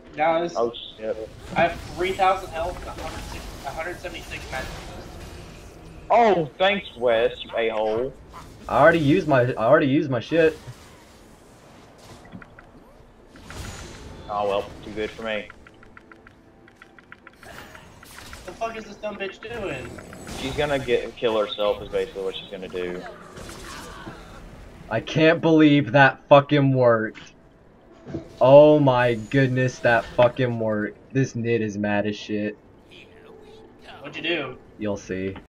Guys, Oh shit. I have 3,000 health and 176 magic. Oh, thanks, Wes, you a-hole. I already used my shit. Oh well, too good for me. What the fuck is this dumb bitch doing? She's gonna kill herself is basically what she's gonna do. I can't believe that fucking worked. Oh my goodness, that fucking worked. This nid is mad as shit. What'd you do? You'll see.